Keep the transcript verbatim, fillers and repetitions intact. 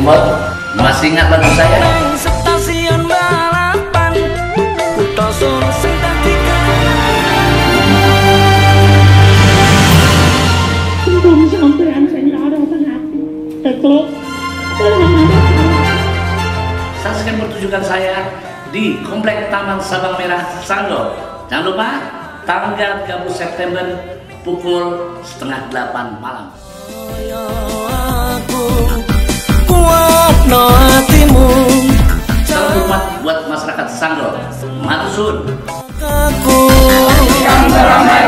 Imut, masih ingat lagu saya? Stasiun balapan Kuto Solo sing dadi belum sampean sing lara teng ati. Teklok. Saksikan pertunjukan saya di Komplek Taman Sabang Merah, Sanggau. Jangan lupa tanggal tiga puluh September pukul setengah delapan malam. kuatno hatimu Salam hormat buat masyarakat Sanggau. Matur suwun. aku Yang teramai